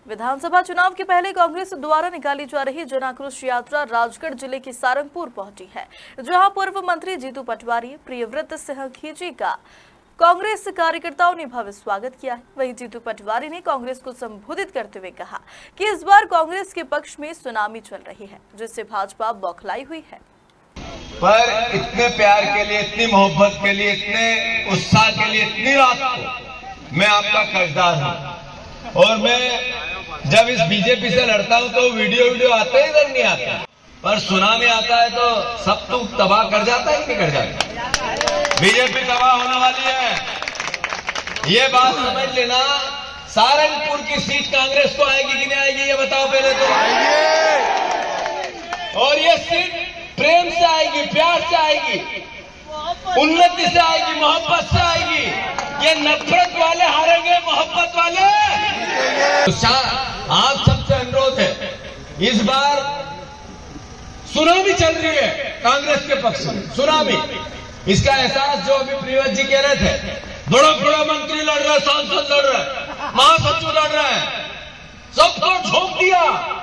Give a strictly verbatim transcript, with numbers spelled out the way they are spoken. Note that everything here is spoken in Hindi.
विधानसभा चुनाव के पहले कांग्रेस द्वारा निकाली जा रही जन आक्रोश यात्रा राजगढ़ जिले की सारंगपुर पहुंची है, जहां पूर्व मंत्री जीतू पटवारी, प्रियव्रत सिंह खींची का कांग्रेस कार्यकर्ताओं ने भव्य स्वागत किया है। वहीं जीतू पटवारी ने कांग्रेस को संबोधित करते हुए कहा कि इस बार कांग्रेस के पक्ष में सुनामी चल रही है, जिससे भाजपा बौखलाई हुई है। पर इतने प्यार के लिए, इतनी मोहब्बत के लिए, इतने उत्साह के लिए, इतनी रात को मैं आपका कर्जदार हूं। और मैं जब इस बीजेपी से लड़ता हूं तो वीडियो वीडियो आते ही इधर नहीं आते, पर सुनामी आता है तो सब तो तबाह कर जाता है कि नहीं कर जाता। बीजेपी तबाह होने वाली है, ये बात समझ लेना। सारंगपुर की सीट कांग्रेस को आएगी कि नहीं आएगी, ये बताओ पहले तो। और ये सीट प्रेम से आएगी, प्यार से आएगी, उन्नति से आएगी, मोहब्बत से आएगी। ये नफरत वाले हारेंगे, मोहब्बत वाले। तो आप सबसे अनुरोध है, इस बार सुनामी चल रही है कांग्रेस के पक्ष में, सुनामी। इसका एहसास जो अभी प्रियव्रत जी कह रहे थे, बड़ा बड़ा मंत्री लड़ रहा है, सांसद लड़ रहा है, महासचिव लड़ रहा है, सबको झोंक दिया।